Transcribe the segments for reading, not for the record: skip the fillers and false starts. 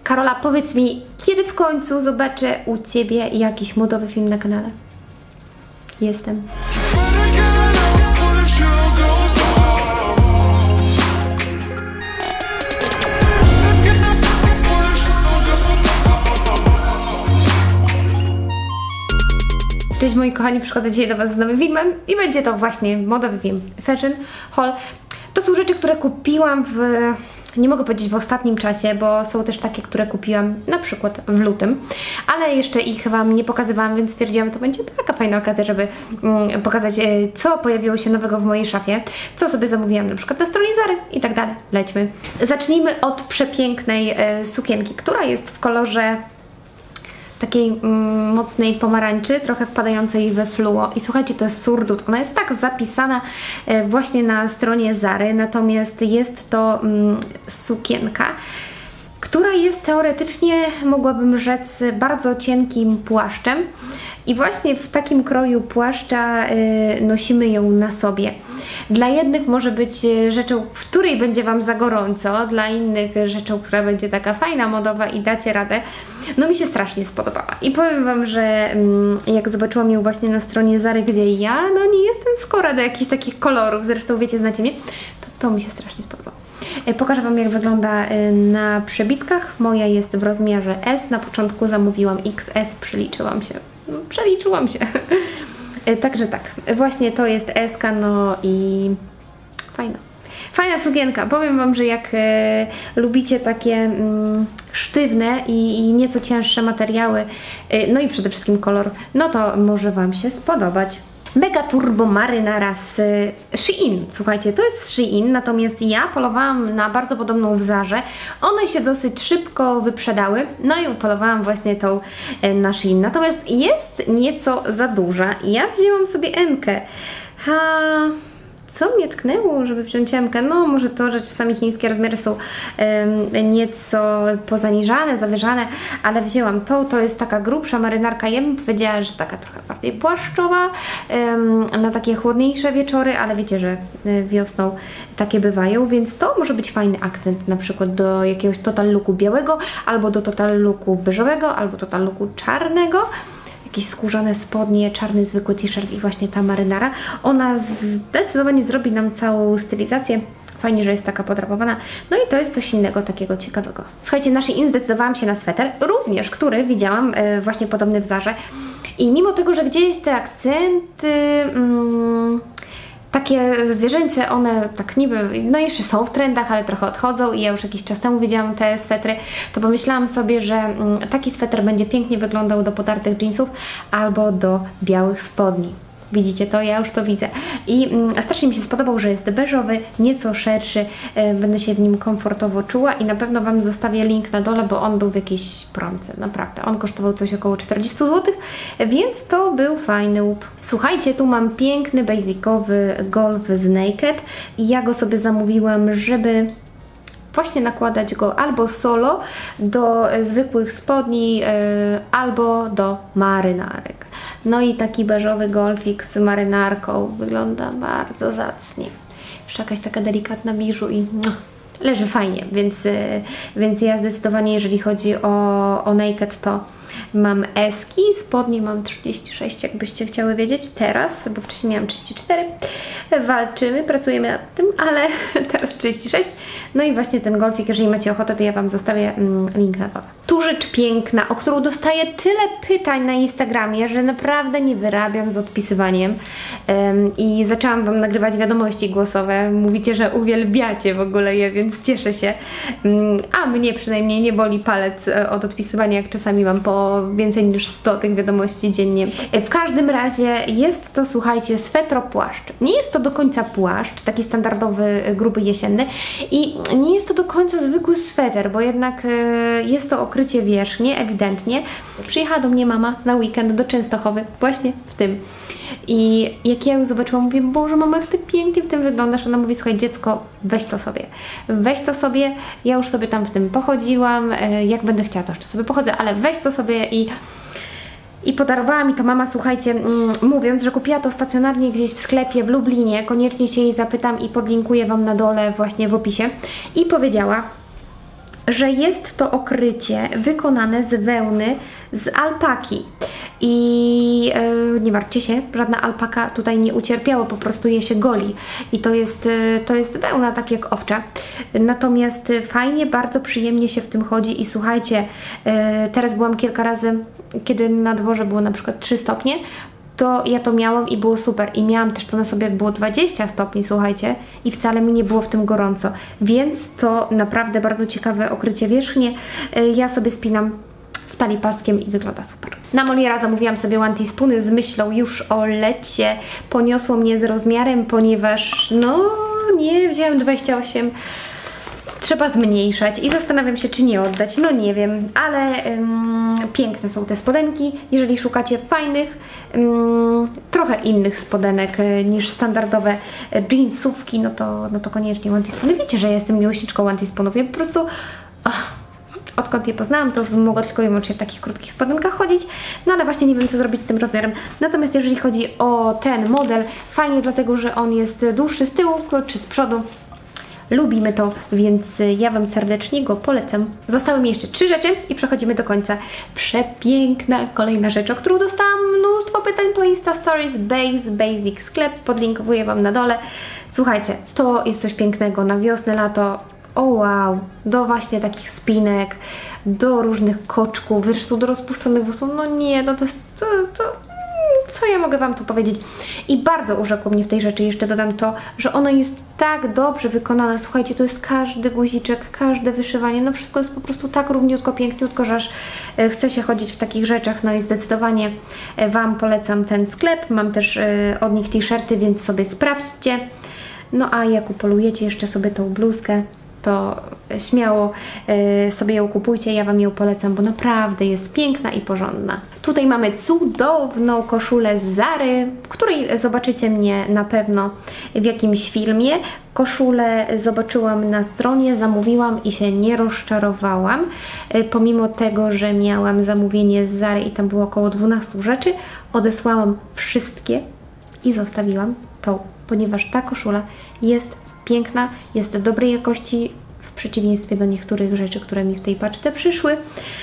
Karola, powiedz mi, kiedy w końcu zobaczę u Ciebie jakiś modowy film na kanale? Jestem. Cześć moi kochani, przychodzę dzisiaj do Was z nowym filmem i będzie to właśnie modowy film Fashion Haul. To są rzeczy, które kupiłam nie mogę powiedzieć w ostatnim czasie, bo są też takie, które kupiłam na przykład w lutym, ale jeszcze ich Wam nie pokazywałam, więc stwierdziłam, że to będzie taka fajna okazja, żeby pokazać, co pojawiło się nowego w mojej szafie, co sobie zamówiłam na przykład na stronie Zary i tak dalej. Lećmy. Zacznijmy od przepięknej sukienki, która jest w kolorze takiej mocnej pomarańczy, trochę wpadającej we fluo. I słuchajcie, to jest surdut. Ona jest tak zapisana właśnie na stronie Zary, natomiast jest to sukienka, która jest teoretycznie, mogłabym rzec, bardzo cienkim płaszczem. I właśnie w takim kroju płaszcza nosimy ją na sobie. Dla jednych może być rzeczą, w której będzie Wam za gorąco, dla innych rzeczą, która będzie taka fajna, modowa i dacie radę. No mi się strasznie spodobała. I powiem Wam, że jak zobaczyłam ją właśnie na stronie Zary, gdzie ja nie jestem skora do jakichś takich kolorów, zresztą wiecie, znacie mnie, to mi się strasznie spodobało. Pokażę Wam, jak wygląda na przebitkach. Moja jest w rozmiarze S. Na początku zamówiłam XS, przeliczyłam się. Także tak, właśnie to jest S, no i fajna sukienka. Powiem Wam, że jak lubicie takie sztywne i nieco cięższe materiały, no i przede wszystkim kolor, no to może Wam się spodobać. Mega Turbo Marynara z Shein. Słuchajcie, to jest Shein, natomiast ja polowałam na bardzo podobną w Zarze. One się dosyć szybko wyprzedały, no i upolowałam właśnie tą na Shein. Natomiast jest nieco za duża i ja wzięłam sobie M-kę. Co mnie tknęło, żeby wziąć M-kę? No może to, że czasami chińskie rozmiary są nieco pozaniżane, zawyżane, ale wzięłam tą. To jest taka grubsza marynarka. Ja bym powiedziała, że taka trochę bardziej płaszczowa, na takie chłodniejsze wieczory, ale wiecie, że wiosną takie bywają, więc to może być fajny akcent na przykład do jakiegoś total looku białego, albo do total looku beżowego, albo total looku czarnego. Jakieś skórzane spodnie, czarny zwykły t-shirt i właśnie ta marynara. Ona zdecydowanie zrobi nam całą stylizację. Fajnie, że jest taka podrapowana. No i to jest coś innego, takiego ciekawego. Słuchajcie, na Shein zdecydowałam się na sweter, również który widziałam właśnie podobny w Zarze. I mimo tego, że gdzieś te akcenty takie zwierzęce, one tak niby, no jeszcze są w trendach, ale trochę odchodzą i ja już jakiś czas temu widziałam te swetry, to pomyślałam sobie, że taki sweter będzie pięknie wyglądał do podartych jeansów albo do białych spodni. Widzicie to? Ja już to widzę. I strasznie mi się spodobał, że jest beżowy, nieco szerszy, będę się w nim komfortowo czuła i na pewno Wam zostawię link na dole, bo on był w jakiejś promce, naprawdę. On kosztował coś około 40 zł, więc to był fajny łup. Słuchajcie, tu mam piękny, basicowy golf z Naked i ja go sobie zamówiłam, żeby właśnie nakładać go albo solo do zwykłych spodni, albo do marynarek. No i taki beżowy golfik z marynarką wygląda bardzo zacnie. Jeszcze jakaś taka delikatna biżu i leży fajnie, więc ja zdecydowanie, jeżeli chodzi o Naked, to mam eski, spodnie mam 36, jakbyście chciały wiedzieć, teraz, bo wcześniej miałam 34. Walczymy, pracujemy nad tym, ale teraz 36. No i właśnie ten golfik, jeżeli macie ochotę, to ja Wam zostawię link na dole. Tu rzecz piękna, o którą dostaję tyle pytań na Instagramie, że naprawdę nie wyrabiam z odpisywaniem i zaczęłam Wam nagrywać wiadomości głosowe. Mówicie, że uwielbiacie w ogóle je, więc cieszę się. A mnie przynajmniej nie boli palec od odpisywania, jak czasami mam po więcej niż 100 tych wiadomości dziennie. W każdym razie jest to, słuchajcie, swetropłaszcz. Nie jest to do końca płaszcz, taki standardowy, gruby jesienny i nie jest to do końca zwykły sweter, bo jednak jest to okrycie wierzchnie, ewidentnie. Przyjechała do mnie mama na weekend do Częstochowy, właśnie w tym. I jak ja ją zobaczyłam, mówię, Boże mama, jak Ty pięknie w tym wyglądasz. Ona mówi, słuchaj dziecko, weź to sobie, ja już sobie tam w tym pochodziłam, jak będę chciała, to jeszcze sobie pochodzę, ale weź to sobie i podarowała mi to mama, słuchajcie, mówiąc, że kupiła to stacjonarnie gdzieś w sklepie w Lublinie, koniecznie się jej zapytam i podlinkuję Wam na dole właśnie w opisie, i powiedziała, że jest to okrycie wykonane z wełny z alpaki. I nie martwcie się, żadna alpaka tutaj nie ucierpiała, po prostu je się goli. I to jest wełna tak jak owcza. Natomiast fajnie, bardzo przyjemnie się w tym chodzi i słuchajcie, teraz byłam kilka razy, kiedy na dworze było na przykład 3 stopnie, to ja to miałam i było super. I miałam też to na sobie, jak było 20 stopni, słuchajcie, i wcale mi nie było w tym gorąco. Więc to naprawdę bardzo ciekawe okrycie wierzchnie. Ja sobie spinam w talii paskiem i wygląda super. Na Moliera zamówiłam sobie one teaspoony z myślą już o lecie. Poniosło mnie z rozmiarem, ponieważ no nie, wzięłam 28. Trzeba zmniejszać i zastanawiam się, czy nie oddać. No nie wiem, ale piękne są te spodenki. Jeżeli szukacie fajnych, trochę innych spodenek niż standardowe jeansówki, no to koniecznie one teaspoony. Wiecie, że ja jestem miłośniczką one teaspoonów. Ja po prostu odkąd je poznałam, to już bym mogła tylko i wyłącznie w takich krótkich spodenkach chodzić, no ale właśnie nie wiem, co zrobić z tym rozmiarem. Natomiast jeżeli chodzi o ten model, fajnie, dlatego że on jest dłuższy z tyłu czy z przodu. Lubimy to, więc ja Wam serdecznie go polecam. Zostały mi jeszcze 3 rzeczy i przechodzimy do końca. Przepiękna kolejna rzecz, o którą dostałam mnóstwo pytań po Insta Stories. Basic sklep, podlinkowuję Wam na dole. Słuchajcie, to jest coś pięknego na wiosnę, lato. O wow, do właśnie takich spinek, do różnych koczków, zresztą do rozpuszczonych włosów. No nie, no to jest... Co ja mogę Wam tu powiedzieć? I bardzo urzekło mnie w tej rzeczy, jeszcze dodam to, że ona jest tak dobrze wykonana. Słuchajcie, to jest każdy guziczek, każde wyszywanie, no wszystko jest po prostu tak równiutko, piękniutko, że aż chce się chodzić w takich rzeczach. No i zdecydowanie Wam polecam ten sklep. Mam też od nich t-shirty, więc sobie sprawdźcie. No a jak upolujecie jeszcze sobie tą bluzkę, to śmiało sobie ją kupujcie, ja Wam ją polecam, bo naprawdę jest piękna i porządna. Tutaj mamy cudowną koszulę z Zary, której zobaczycie mnie na pewno w jakimś filmie. Koszulę zobaczyłam na stronie, zamówiłam i się nie rozczarowałam. Pomimo tego, że miałam zamówienie z Zary i tam było około 12 rzeczy, odesłałam wszystkie i zostawiłam tą, ponieważ ta koszula jest piękna, jest dobrej jakości, w przeciwieństwie do niektórych rzeczy, które mi w tej paczce przyszły.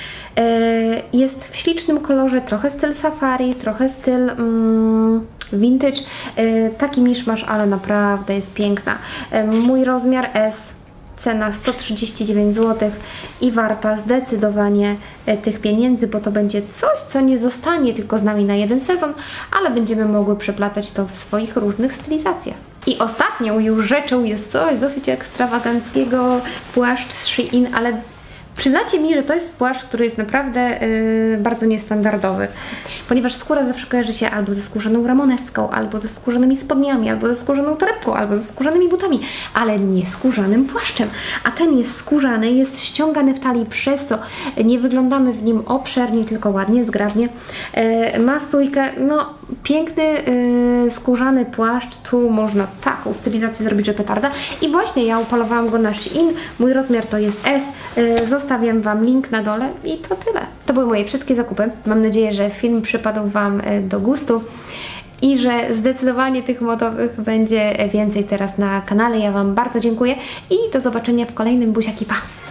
Jest w ślicznym kolorze, trochę styl safari, trochę styl vintage, taki miszmasz, ale naprawdę jest piękna. Mój rozmiar S, cena 139 zł i warta zdecydowanie tych pieniędzy, bo to będzie coś, co nie zostanie tylko z nami na jeden sezon, ale będziemy mogły przeplatać to w swoich różnych stylizacjach. I ostatnią już rzeczą jest coś dosyć ekstrawaganckiego, płaszcz z Shein, ale przyznacie mi, że to jest płaszcz, który jest naprawdę bardzo niestandardowy, ponieważ skóra zawsze kojarzy się albo ze skórzaną ramoneską, albo ze skórzanymi spodniami, albo ze skórzaną torebką, albo ze skórzanymi butami, ale nie skórzanym płaszczem. A ten jest skórzany, jest ściągany w talii, przez co nie wyglądamy w nim obszernie, tylko ładnie, zgrabnie. Ma stójkę, no piękny skórzany płaszcz, tu można taką stylizację zrobić, że petarda. I właśnie ja upolowałam go na Shein, mój rozmiar to jest S, zostawiam Wam link na dole i to tyle. To były moje wszystkie zakupy. Mam nadzieję, że film przypadł Wam do gustu i że zdecydowanie tych modowych będzie więcej teraz na kanale. Ja Wam bardzo dziękuję i do zobaczenia w kolejnym. Buziaki, pa!